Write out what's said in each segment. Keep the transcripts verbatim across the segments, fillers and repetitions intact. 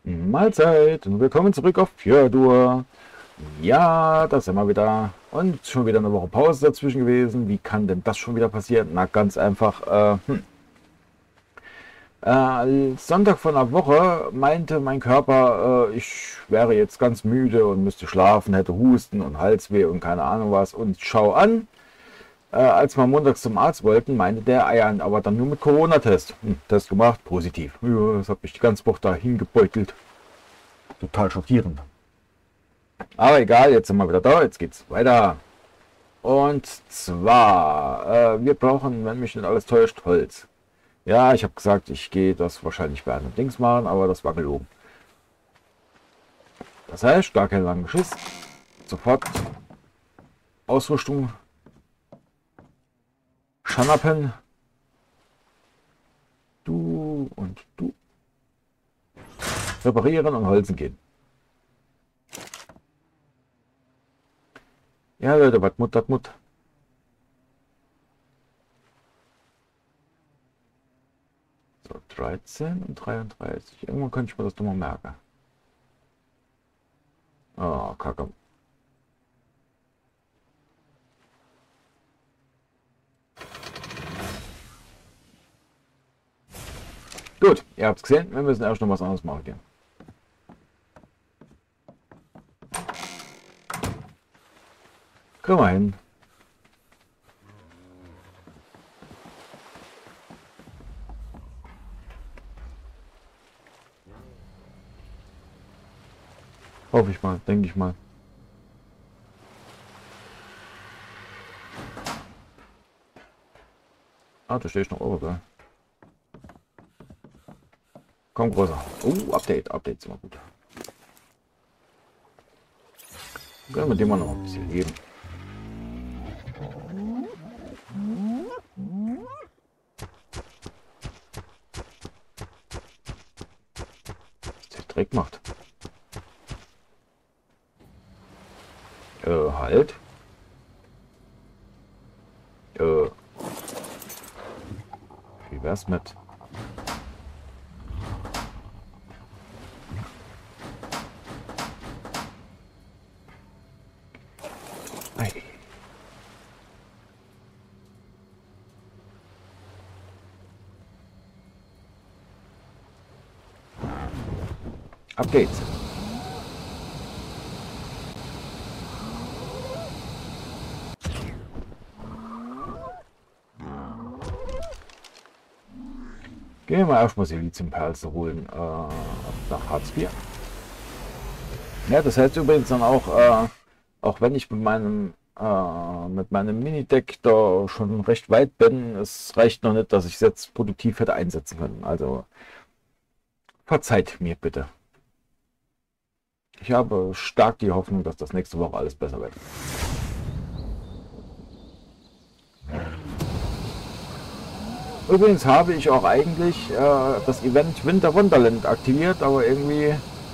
Mahlzeit und willkommen zurück auf Fjordur. Ja, da sind wir wieder. Und schon wieder eine Woche Pause dazwischen gewesen. Wie kann denn das schon wieder passieren? Na, ganz einfach. Äh, hm. äh, Sonntag von der Woche meinte mein Körper, äh, ich wäre jetzt ganz müde und müsste schlafen, hätte Husten und Halsweh und keine Ahnung was. Und schau an, äh, als wir montags zum Arzt wollten, meinte der, ah ja, aber dann nur mit Corona-Test. Hm, Test gemacht, positiv. Ja, das hat mich die ganze Woche dahin gebeutelt. Total schockierend. Aber egal, jetzt sind wir wieder da, jetzt geht's weiter. Und zwar, äh, wir brauchen, wenn mich nicht alles täuscht, Holz. Ja, ich habe gesagt, ich gehe das wahrscheinlich bei einem Dings machen, aber das war gelogen. Das heißt, gar kein langen Schiss. Sofort Ausrüstung schnappen. Du und du. Reparieren und holzen gehen. Ja, Leute, was Mut, was Mut. So, dreizehn und dreiunddreißig. Irgendwann könnte ich mir das doch mal merken. Oh, Kacke. Gut, ihr habt es gesehen. Wir müssen erst noch was anderes machen gehen. Kriegen wir hin. Hoffe ich mal, denke ich mal. Ah, da stehe ich noch oben, gell? Komm, großer. Oh, Update, Update ist immer gut. Können wir dem mal noch ein bisschen leben. Was der Dreck macht. Äh, halt. Äh. Wie wär's mit? Ei. Ab geht's. Gehen wir erstmal Siliziumperze holen äh, nach Hartz vier. Ja, das heißt übrigens dann auch, äh, auch wenn ich mit meinem äh, mit meinem Mini-Deck da schon recht weit bin, es reicht noch nicht, dass ich es jetzt produktiv hätte einsetzen können. Also verzeiht mir bitte. Ich habe stark die Hoffnung, dass das nächste Woche alles besser wird. Übrigens habe ich auch eigentlich äh, das Event Winter Wonderland aktiviert, aber irgendwie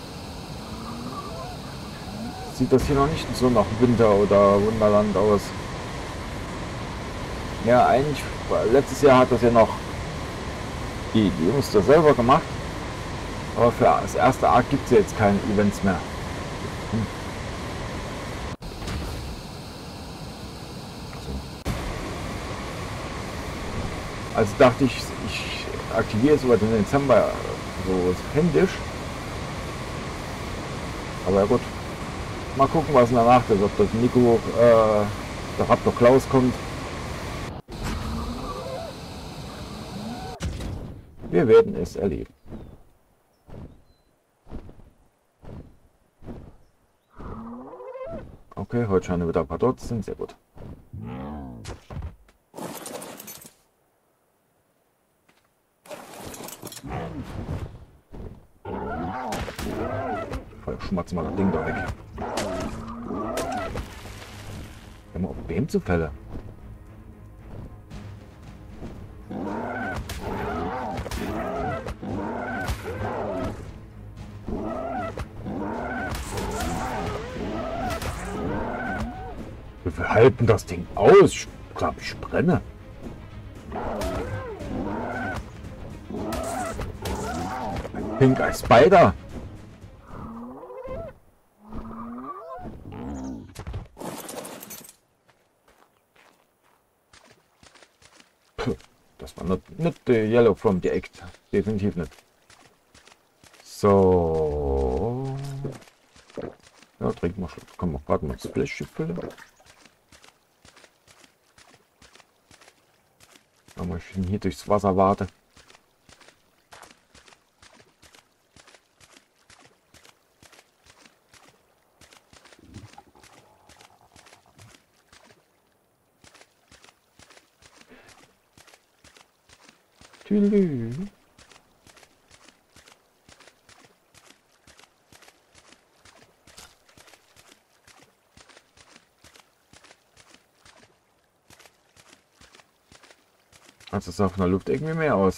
sieht das hier noch nicht so nach Winter oder Wunderland aus. Ja, eigentlich, letztes Jahr hat das ja noch die, die Jungs das selber gemacht, aber für das erste Arc gibt es ja jetzt keine Events mehr. Hm. Also dachte ich, ich aktiviere es über den Dezember so händisch. Aber ja gut. Mal gucken, was danach ist. Ob das Nico, äh, der Raptor Klaus kommt. Wir werden es erleben. Okay, heute scheinen wieder ein paar dort sind. Sehr gut. Voll schmatzen wir das Ding da weg. Immer auf wem zu Fälle? Wir halten das Ding aus. Ich glaube, ich brenne. Pink Eye Spider. Nicht, nicht the yellow from the act. Definitiv nicht. So. Ja, trinken wir schon. Können wir gerade mal das Fläschchen füllen. Da muss ich hier durchs Wasser warten. Tülü. Also es sah von der Luft irgendwie mehr aus.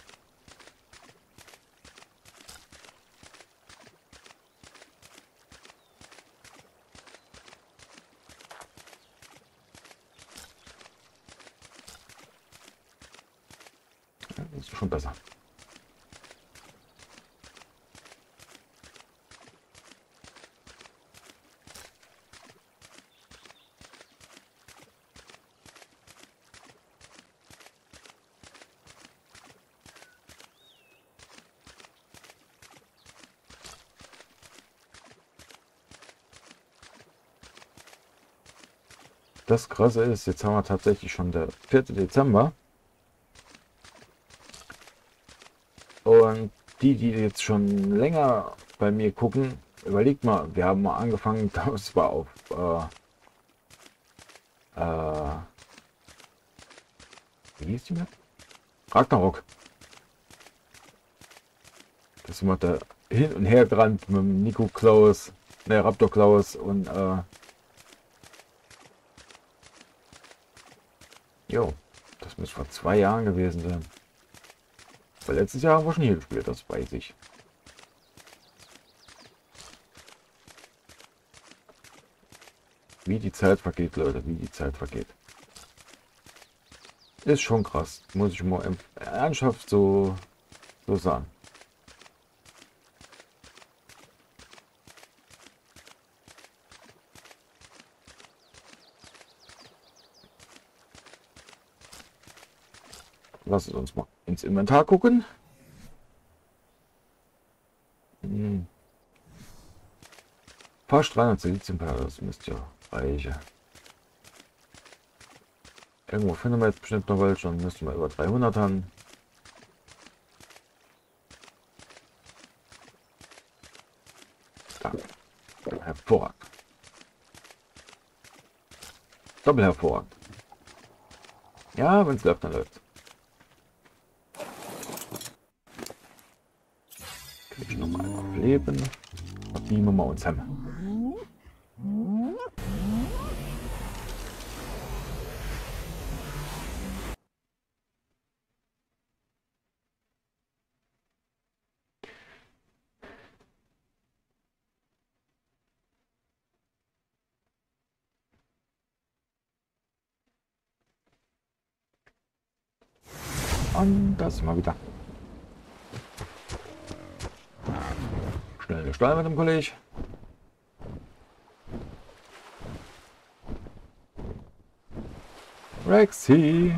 Ja, das ist schon besser. Das Krasse ist, jetzt haben wir tatsächlich schon der vierte Dezember. Und die, die jetzt schon länger bei mir gucken, überlegt mal, wir haben mal angefangen, das war auf äh, äh, wie hieß die Map? Ragnarok. Das sind wir da hin und her gerannt mit dem Nico Klaus, ne, Raptor Klaus und äh, jo, das muss vor zwei Jahren gewesen sein. Weil letztes Jahr haben wir schon hier gespielt, das weiß ich. Wie die Zeit vergeht, Leute, wie die Zeit vergeht. Ist schon krass, muss ich mal ernsthaft so, so sagen. Lass uns mal ins Inventar gucken. Hm. Fast dreihundert Siliziumperlen, das müsste ja reichen. Irgendwo finden wir jetzt bestimmt noch welche und müssten wir über dreihundert haben. Da. Hervorragend. Doppel hervorragend. Ja, wenn es läuft, dann läuft. Krieg ich noch mal auf Leben. Beamen wir uns heim. Und das mal wieder. Schnell der Stall mit dem Kollege. Rexy.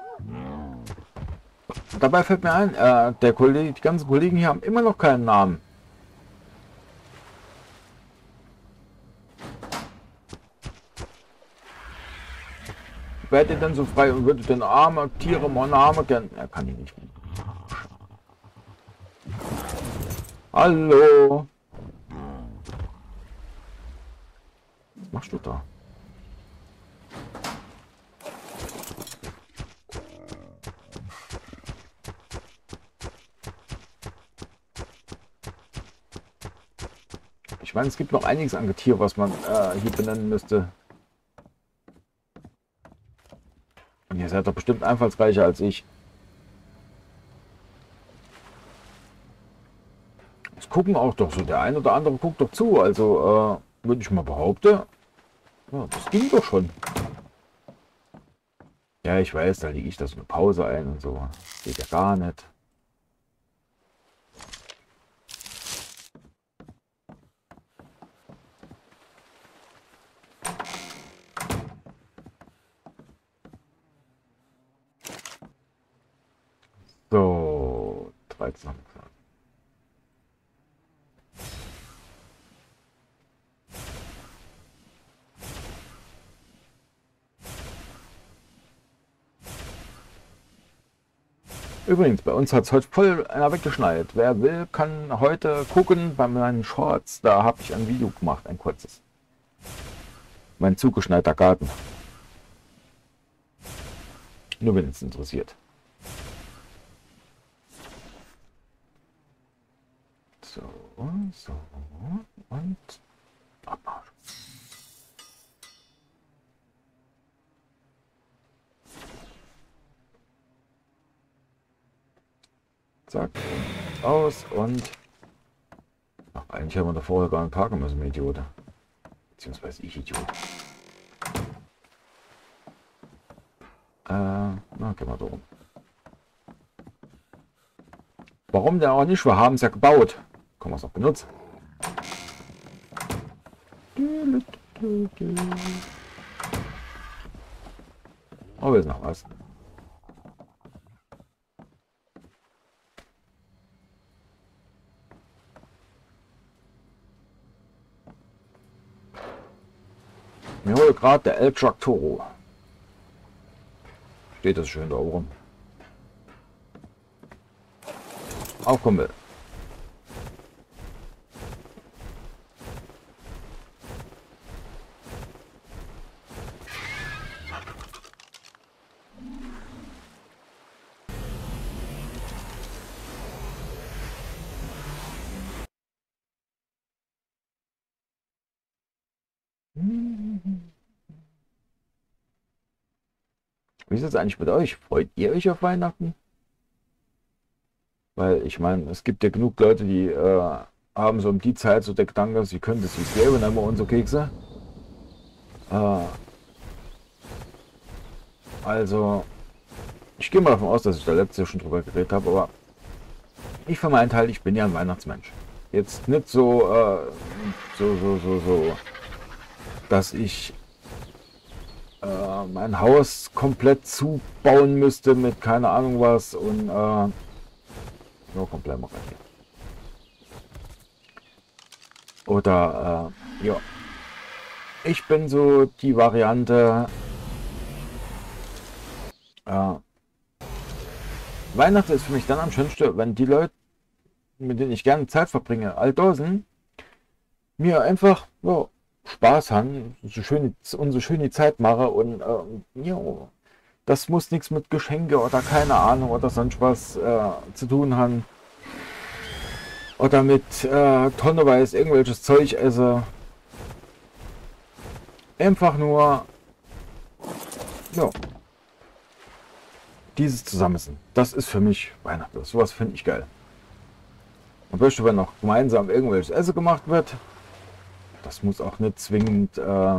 Dabei fällt mir ein, äh, der Kollege, die ganzen Kollegen hier haben immer noch keinen Namen. Wärt ihr denn so frei und würdet den arme Tiere mal Namen kennen? Er kann ihn nicht. Hallo. Was machst du da? Ich meine, es gibt noch einiges an Getier, was man äh, hier benennen müsste. Und ihr seid doch bestimmt einfallsreicher als ich. Es gucken auch doch so, der ein oder andere guckt doch zu. Also äh, würde ich mal behaupten, ja, das ging doch schon. Ja, ich weiß, da lege ich das eine Pause ein und so. Geht ja gar nicht. Holz noch. Übrigens, bei uns hat es heute voll einer weggeschneit. Wer will, kann heute gucken bei meinen Shorts. Da habe ich ein Video gemacht, ein kurzes. Mein zugeschneiter Garten. Nur wenn es interessiert. So, so und Abmarsch. Zack, aus und ach, eigentlich haben wir da vorher gar nicht parken müssen, Idiot. Beziehungsweise ich Idiot. Äh, na, gehen wir da rum. Warum denn auch nicht? Wir haben es ja gebaut. Können wir es auch benutzen. Aber ist noch was. Mir hole gerade der El Toro. Steht das schön da oben. Auf Kumpel. Wie ist es eigentlich mit euch? Freut ihr euch auf Weihnachten? Weil ich meine, es gibt ja genug Leute, die äh, haben so um die Zeit so der Gedanke, sie könnten es wie leben, immer unsere Kekse. Äh, also, ich gehe mal davon aus, dass ich da letztes Jahr schon drüber geredet habe, aber ich für meinen Teil, ich bin ja ein Weihnachtsmensch. Jetzt nicht so, äh, so, so, so, so, dass ich äh, mein Haus komplett zubauen müsste mit keine Ahnung was und äh, nur komplett machen. Oder äh, ja, ich bin so die Variante. Äh, Weihnachten ist für mich dann am schönsten, wenn die Leute, mit denen ich gerne Zeit verbringe, all da sind, mir einfach ja, Spaß haben, so schön, und so schön die Zeit mache und äh, ja, das muss nichts mit Geschenke oder keine Ahnung oder sonst was äh, zu tun haben. Oder mit äh, tonneweise irgendwelches Zeug esse. Einfach nur ja, dieses Zusammensein. Das ist für mich Weihnachten. Sowas finde ich geil. Und möchte, wenn noch gemeinsam irgendwelches Essen gemacht wird, das muss auch nicht zwingend äh,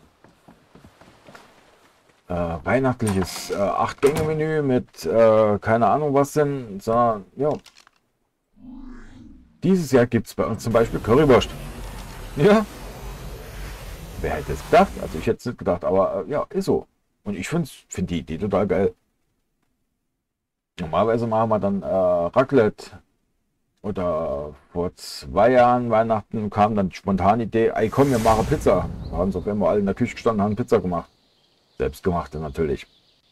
äh, weihnachtliches äh, acht-Gänge-Menü mit äh, keine Ahnung was denn, sondern ja. Dieses Jahr gibt es bei uns zum Beispiel Currywurst. Ja. Wer hätte es gedacht? Also ich hätte es nicht gedacht, aber äh, ja, ist so. Und ich finde find die Idee total geil. Normalerweise machen wir dann äh, Raclette. Oder vor zwei Jahren Weihnachten kam dann die spontane Idee, ey komm, wir machen Pizza. Da haben so, wenn wir alle in der Küche gestanden haben, Pizza gemacht. Selbstgemachte natürlich.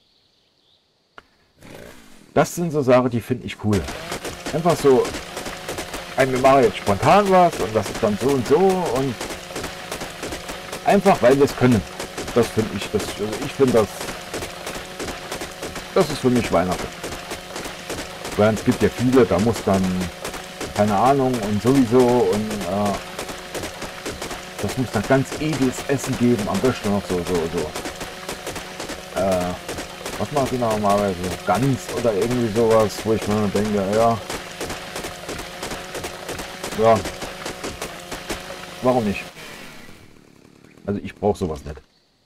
Das sind so Sachen, die finde ich cool. Einfach so, ey, wir machen jetzt spontan was und das ist dann so und so und einfach, weil wir es können. Das finde ich, das, also ich finde das, das ist für mich Weihnachten. Weil es gibt ja viele, da muss dann keine Ahnung und sowieso und äh, das muss dann ganz edles Essen geben, am besten noch so, so, so. Äh, was macht die normalerweise? Gans oder irgendwie sowas, wo ich mir denke, ja, ja, warum nicht? Also ich brauche sowas nicht.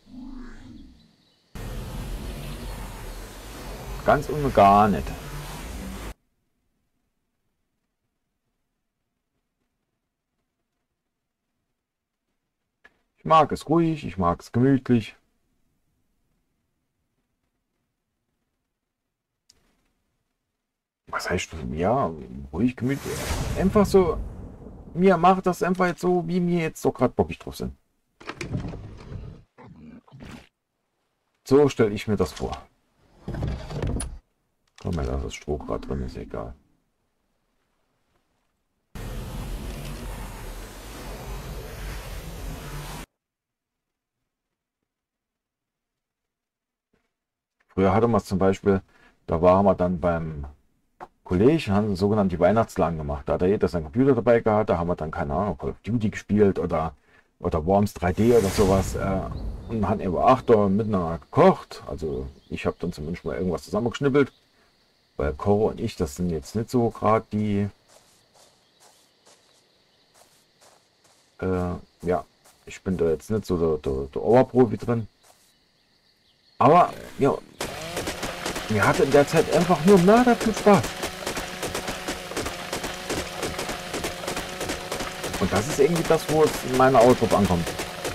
Ganz und gar nicht. Ich mag es ruhig, ich mag es gemütlich. was heißt, ja, ruhig, gemütlich. Einfach so, mir macht das einfach jetzt so, wie mir jetzt so gerade bockig drauf sind. So stelle ich mir das vor. Komm mal, da ist das Stroh gerade drin, ist egal. Früher hatte man es zum Beispiel, da waren wir dann beim Kollege und haben sogenannte Weihnachtslagen gemacht. Da hat jeder seinen Computer dabei gehabt, da haben wir dann, keine Ahnung, Call of Duty gespielt oder, oder Worms drei D oder sowas. Äh, und haben über acht Uhr miteinander gekocht. Also ich habe dann zumindest mal irgendwas zusammengeschnippelt. Weil Coro und ich, das sind jetzt nicht so gerade die... Äh, ja, ich bin da jetzt nicht so der, der, der Oberprofi drin. Aber, ja, mir hatte in der Zeit einfach nur nada viel Spaß. Und das ist irgendwie das, wo es in meiner Auto drauf ankommt.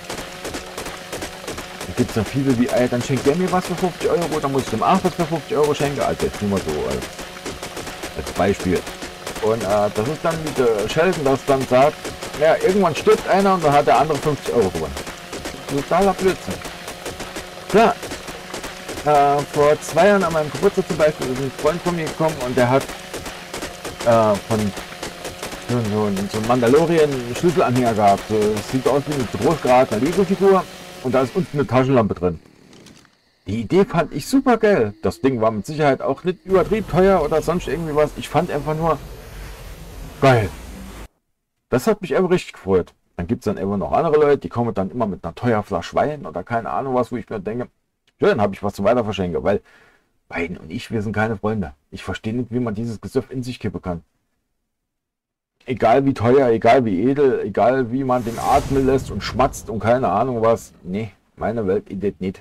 Da gibt es dann viele, die, ey, dann schenkt der mir was für fünfzig Euro, dann muss ich dem auch was für fünfzig Euro schenken. Also jetzt nur mal so als, als Beispiel. Und äh, das ist dann wie der Sheldon, das dann sagt, ja, irgendwann stirbt einer und dann hat der andere fünfzig Euro gewonnen. Totaler Blödsinn. Klar. Äh, vor zwei Jahren an meinem Geburtstag zum Beispiel ist ein Freund von mir gekommen und der hat äh, von so, so, so einem Mandalorian einen Schlüsselanhänger gehabt. So, das sieht aus wie eine großgeratene Lego-Figur und da ist unten eine Taschenlampe drin. Die Idee fand ich super geil. Das Ding war mit Sicherheit auch nicht übertrieben teuer oder sonst irgendwie was. Ich fand einfach nur geil. Das hat mich einfach richtig gefreut. Dann gibt es dann immer noch andere Leute, die kommen dann immer mit einer teuren Flasche Wein oder keine Ahnung was, wo ich mir denke, ja, dann habe ich was zum Weiterverschenken, weil Wein und ich, wir sind keine Freunde. Ich verstehe nicht, wie man dieses Gesöff in sich kippen kann. Egal wie teuer, egal wie edel, egal wie man den atmen lässt und schmatzt und keine Ahnung was. Nee, meine Welt ist nicht.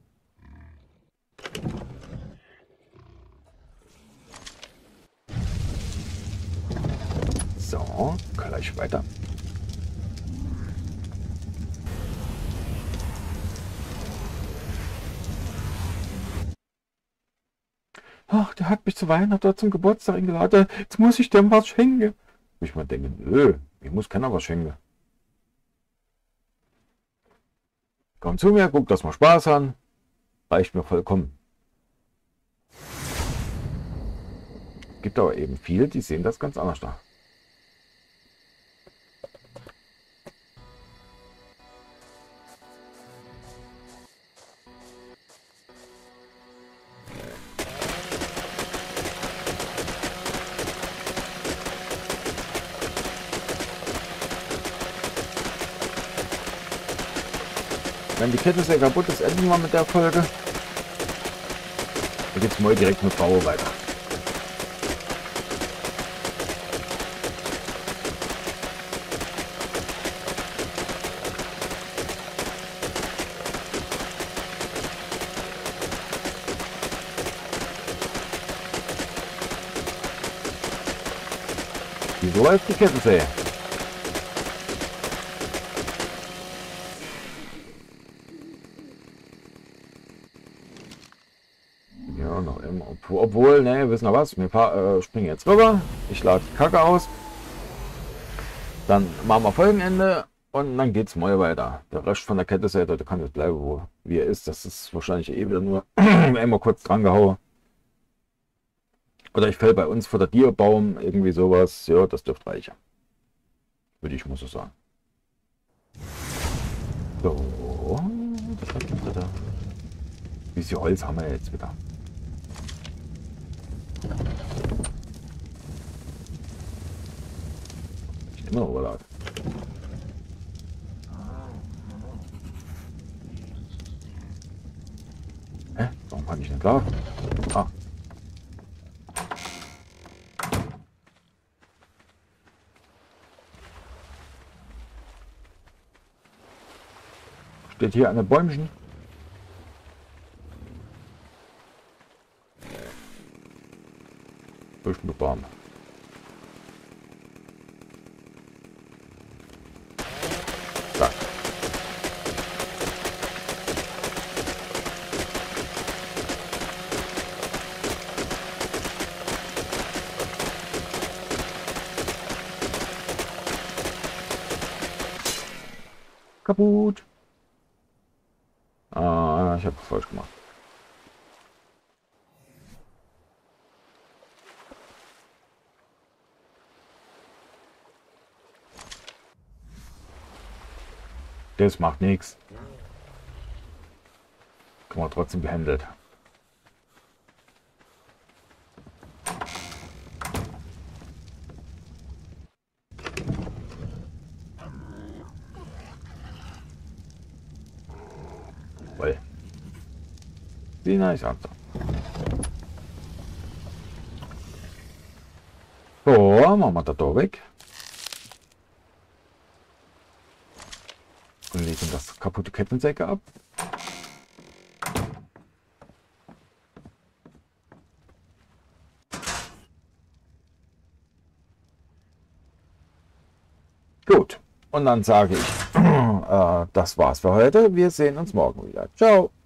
So, gleich weiter. Ach, der hat mich zu Weihnachten oder zum Geburtstag eingeladen. Jetzt muss ich dem was schenken. Ich mal denke, nö, ich muss keiner was schenken. Komm zu mir, guck, dass wir Spaß haben. Reicht mir vollkommen. Gibt aber eben viele, die sehen das ganz anders da. Wenn die Kette sehr kaputt ist, enden wir mit der Folge. Dann geht es mal direkt mit Bau weiter. Wieso läuft die Kettensäge? Ja, noch immer. Obwohl, ne, wissen wir was? Wir äh, springen jetzt rüber. Ich lade die Kacke aus. Dann machen wir Folgenende und dann geht's mal weiter. Der Rest von der Kettensäge, der kann jetzt bleiben, wo wie er ist. Das ist wahrscheinlich eh wieder nur einmal kurz dran gehauen. Oder ich fäll bei uns vor der Tierbaum, irgendwie sowas. Ja, das dürfte reichen. Würde ich mal so sagen. So. Wie viel Holz haben wir jetzt wieder? Ich immer noch überladen. Hä? Warum kann ich nicht laufen? Ah. Steht hier eine Bäumchen. Bisschen Baum. Zack. kaputt. Ah, ich habe falsch gemacht. Das macht nichts. Kann man trotzdem behandelt. Weil. Wie nice an. So, machen wir das da weg. Und legen das kaputte Kettensäge ab. Gut. Und dann sage ich, äh, das war's für heute. Wir sehen uns morgen wieder. Ciao.